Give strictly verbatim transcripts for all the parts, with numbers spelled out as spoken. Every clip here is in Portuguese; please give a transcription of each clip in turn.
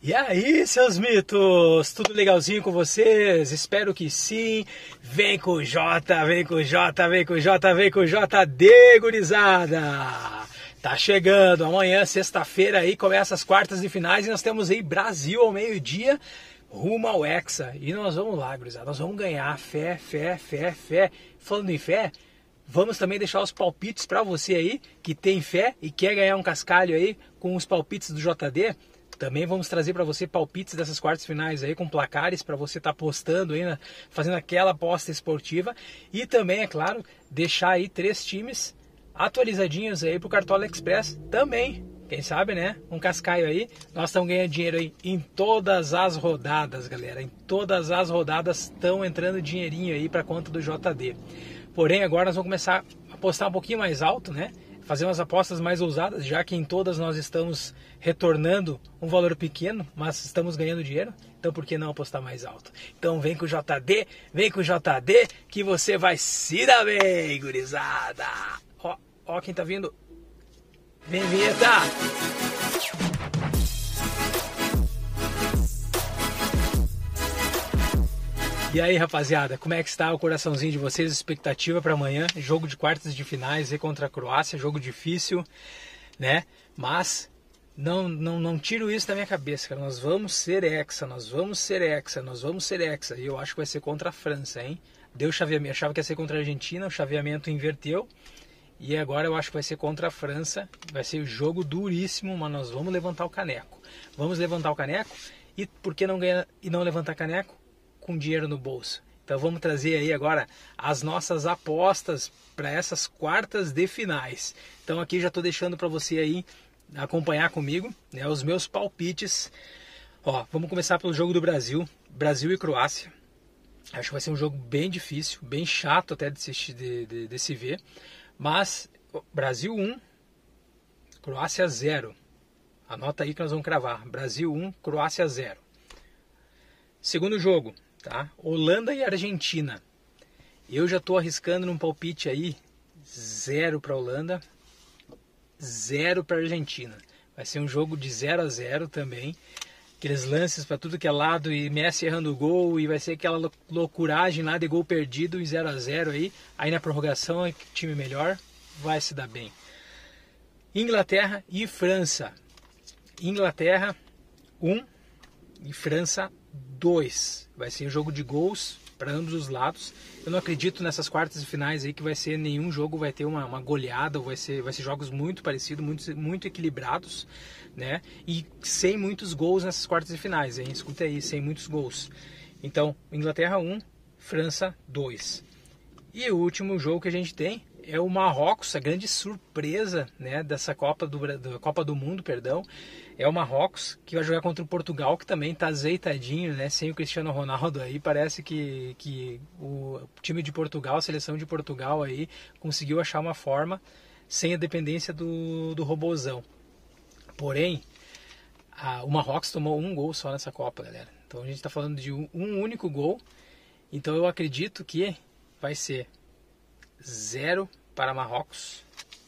E aí, seus mitos? Tudo legalzinho com vocês? Espero que sim. Vem com o Jota, vem com o Jota, vem com o Jota, vem com o J D, gurizada! Tá chegando, amanhã, sexta-feira, aí começa as quartas de finais e nós temos aí Brasil ao meio-dia, rumo ao Hexa. E nós vamos lá, gurizada, nós vamos ganhar. Fé, fé, fé, fé. Falando em fé, vamos também deixar os palpites para você aí que tem fé e quer ganhar um cascalho aí com os palpites do J D. Também vamos trazer para você palpites dessas quartas finais aí com placares para você estar tá postando aí, né, fazendo aquela aposta esportiva. E também, é claro, deixar aí três times atualizadinhos aí pro Cartola Express também. Quem sabe, né? Um cascaio aí. Nós estamos ganhando dinheiro aí em todas as rodadas, galera. Em todas as rodadas estão entrando dinheirinho aí para conta do J D. Porém, agora nós vamos começar a apostar um pouquinho mais alto, né? Fazer umas apostas mais ousadas, já que em todas nós estamos retornando um valor pequeno, mas estamos ganhando dinheiro, então por que não apostar mais alto? Então vem com o J D, vem com o J D, que você vai se dar bem, gurizada! Ó, ó quem tá vindo, vem vinheta! E aí, rapaziada, como é que está o coraçãozinho de vocês? Expectativa para amanhã, jogo de quartas de finais aí contra a Croácia, jogo difícil, né? Mas não, não, não tiro isso da minha cabeça, cara. Nós vamos ser hexa, nós vamos ser hexa, nós vamos ser hexa. E eu acho que vai ser contra a França, hein? Deu chaveamento, achava que ia ser contra a Argentina, o chaveamento inverteu. E agora eu acho que vai ser contra a França. Vai ser um jogo duríssimo, mas nós vamos levantar o caneco. Vamos levantar o caneco. E por que não ganhar e não levantar caneco? Com dinheiro no bolso. Então vamos trazer aí agora as nossas apostas para essas quartas de finais. Então aqui já estou deixando para você aí acompanhar comigo, né, os meus palpites. Ó, vamos começar pelo jogo do Brasil, Brasil e Croácia. Acho que vai ser um jogo bem difícil, bem chato até de se, de, de, de se ver. Mas Brasil um, Croácia zero. Anota aí que nós vamos cravar. Brasil um, Croácia zero. Segundo jogo, tá? Holanda e Argentina. Eu já estou arriscando num palpite aí zero para Holanda, zero para Argentina. Vai ser um jogo de zero a zero também. Aqueles lances para tudo que é lado e Messi errando o gol e vai ser aquela loucuragem lá de gol perdido e zero a zero aí. Aí na prorrogação, o time melhor vai se dar bem. Inglaterra e França. Inglaterra um e França dois. Vai ser um jogo de gols para ambos os lados. Eu não acredito nessas quartas e finais aí que vai ser nenhum jogo vai ter uma, uma goleada, vai ser, vai ser jogos muito parecidos, muito, muito equilibrados, né? E sem muitos gols nessas quartas e finais, hein? Escuta aí, sem muitos gols. Então, Inglaterra um, França dois. E o último jogo que a gente tem é o Marrocos, a grande surpresa, né, dessa Copa do, da Copa do Mundo, perdão, é o Marrocos, que vai jogar contra o Portugal, que também está azeitadinho, né, sem o Cristiano Ronaldo aí, parece que, que o time de Portugal, a seleção de Portugal aí, conseguiu achar uma forma sem a dependência do, do robozão. Porém, a, o Marrocos tomou um gol só nessa Copa, galera. Então a gente está falando de um, um único gol, então eu acredito que vai ser zero para Marrocos,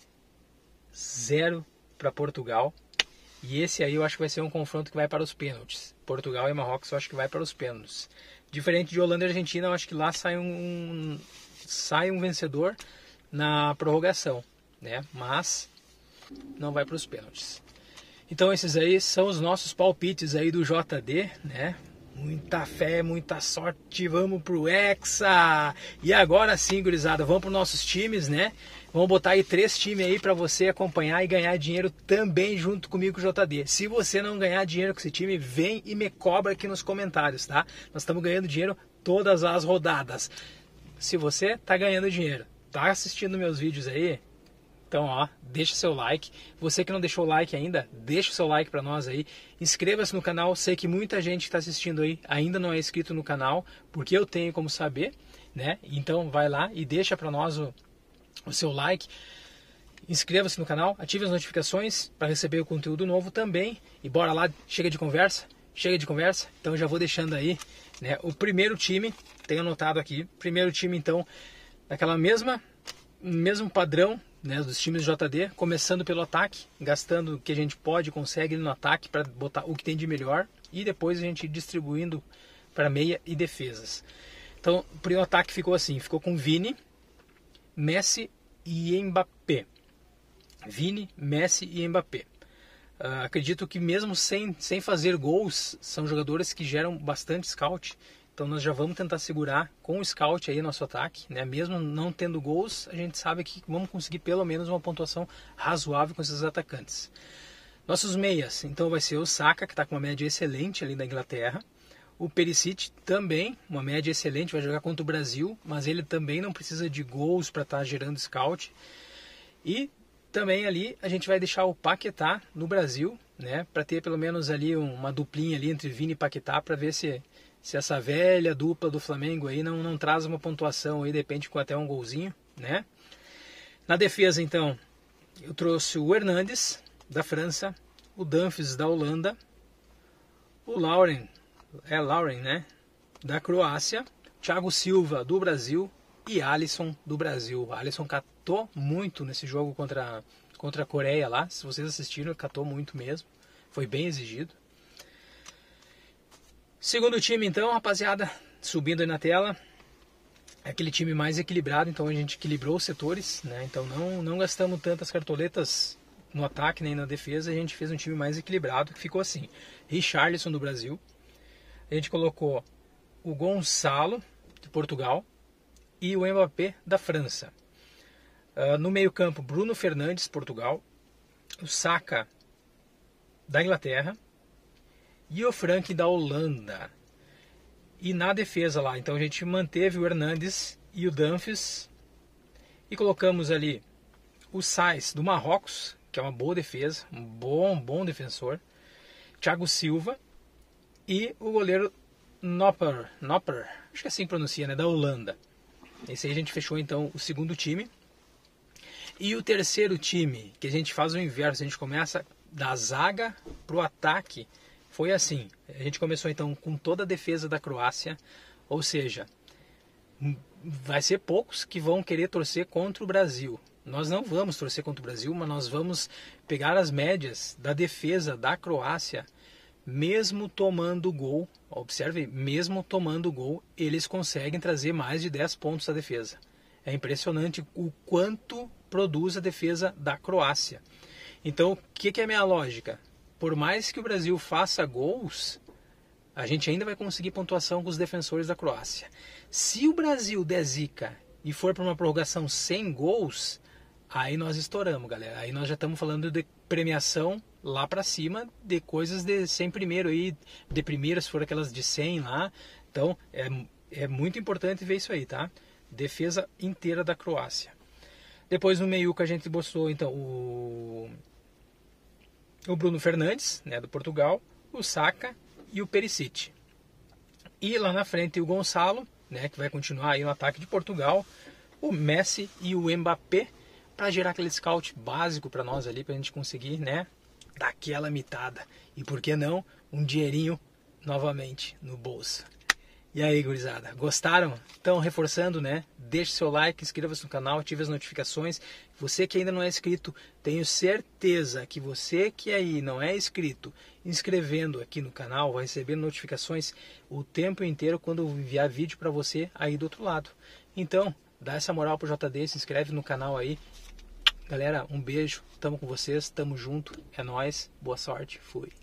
zero para Portugal. E esse aí eu acho que vai ser um confronto que vai para os pênaltis. Portugal e Marrocos eu acho que vai para os pênaltis. Diferente de Holanda e Argentina, eu acho que lá sai um, sai um vencedor na prorrogação, né? Mas não vai para os pênaltis. Então esses aí são os nossos palpites aí do J D, né? Muita fé, muita sorte, vamos pro Hexa! E agora sim, gurizada, vamos pros nossos times, né? Vamos botar aí três times aí pra você acompanhar e ganhar dinheiro também junto comigo, J D. Se você não ganhar dinheiro com esse time, vem e me cobra aqui nos comentários, tá? Nós estamos ganhando dinheiro todas as rodadas. Se você tá ganhando dinheiro, tá assistindo meus vídeos aí, então, ó, deixa seu like. Você que não deixou o like ainda, deixa o seu like pra nós aí. Inscreva-se no canal. Sei que muita gente que está assistindo aí ainda não é inscrito no canal, porque eu tenho como saber, né? Então, vai lá e deixa pra nós o, o seu like. Inscreva-se no canal, ative as notificações para receber o conteúdo novo também. E bora lá, chega de conversa. Chega de conversa. Então, já vou deixando aí, né? O primeiro time, tenho anotado aqui. Primeiro time, então, daquela mesma, mesmo padrão né, dos times do J D, começando pelo ataque, gastando o que a gente pode e consegue no ataque para botar o que tem de melhor e depois a gente distribuindo para meia e defesas. Então, o primeiro ataque ficou assim, ficou com Vini, Messi e Mbappé. Vini, Messi e Mbappé. Uh, acredito que mesmo sem, sem fazer gols, são jogadores que geram bastante scout. Então nós já vamos tentar segurar com o scout aí nosso ataque, né? Mesmo não tendo gols, a gente sabe que vamos conseguir pelo menos uma pontuação razoável com esses atacantes. Nossos meias, então vai ser o Saka, que está com uma média excelente ali da Inglaterra. O Perisic também, uma média excelente, vai jogar contra o Brasil, mas ele também não precisa de gols para estar tá gerando scout. E também ali a gente vai deixar o Paquetá no Brasil, né? Para ter pelo menos ali uma duplinha ali entre Vini e Paquetá, para ver se... se essa velha dupla do Flamengo aí não, não traz uma pontuação aí, de repente com até um golzinho, né? Na defesa, então, eu trouxe o Hernandes, da França, o Dumfries, da Holanda, o Lauren, é Lauren, né? Da Croácia, Thiago Silva, do Brasil e Alisson, do Brasil. O Alisson catou muito nesse jogo contra, contra a Coreia lá, se vocês assistiram, catou muito mesmo, foi bem exigido. Segundo time, então, rapaziada, subindo aí na tela, é aquele time mais equilibrado, então a gente equilibrou os setores, né? Então não, não gastamos tantas cartoletas no ataque nem na defesa, a gente fez um time mais equilibrado, que ficou assim, Richarlison do Brasil, a gente colocou o Gonçalo de Portugal e o Mbappé da França. Uh, no meio campo, Bruno Fernandes, Portugal, o Saka da Inglaterra, e o Frank da Holanda. E na defesa lá, então a gente manteve o Hernandes e o Dumfries. E colocamos ali o Sainz do Marrocos, que é uma boa defesa, um bom, bom defensor. Thiago Silva e o goleiro Nopper, Nopper, acho que é assim que pronuncia, né, da Holanda. Esse aí a gente fechou então o segundo time. E o terceiro time, que a gente faz o inverso, a gente começa da zaga pro ataque. Foi assim, a gente começou então com toda a defesa da Croácia, ou seja, vai ser poucos que vão querer torcer contra o Brasil. Nós não vamos torcer contra o Brasil, mas nós vamos pegar as médias da defesa da Croácia, mesmo tomando gol, observe, mesmo tomando gol, eles conseguem trazer mais de dez pontos da defesa. É impressionante o quanto produz a defesa da Croácia. Então, o que, que é a minha lógica? Por mais que o Brasil faça gols, a gente ainda vai conseguir pontuação com os defensores da Croácia. Se o Brasil der zica e for para uma prorrogação sem gols, aí nós estouramos, galera. Aí nós já estamos falando de premiação lá para cima, de coisas de cem primeiro aí, de primeira, se for aquelas de cem lá. Então, é, é muito importante ver isso aí, tá? Defesa inteira da Croácia. Depois no meio que a gente botou, então, o... o Bruno Fernandes, né, do Portugal, o Saka e o Perisic. E lá na frente o Gonçalo, né, que vai continuar aí no ataque de Portugal, o Messi e o Mbappé, para gerar aquele scout básico para nós ali, para a gente conseguir, né, dar aquela mitada. E por que não, um dinheirinho novamente no bolso. E aí, gurizada, gostaram? Então, reforçando, né? Deixe seu like, inscreva-se no canal, ative as notificações. Você que ainda não é inscrito, tenho certeza que você que aí não é inscrito, inscrevendo aqui no canal, vai receber notificações o tempo inteiro quando eu enviar vídeo para você aí do outro lado. Então, dá essa moral pro J D, se inscreve no canal aí. Galera, um beijo, tamo com vocês, tamo junto, é nóis, boa sorte, fui.